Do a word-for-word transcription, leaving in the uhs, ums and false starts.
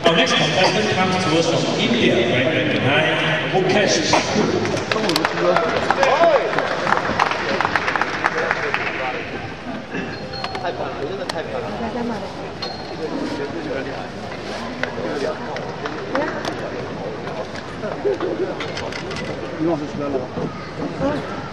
Our next contestant comes to us from India, ranked ninety-nine, Mukesh Thakur. 太漂亮了，真的太漂亮了！大家买的。这个绝对有点厉害，有点好。于老师出来了吧？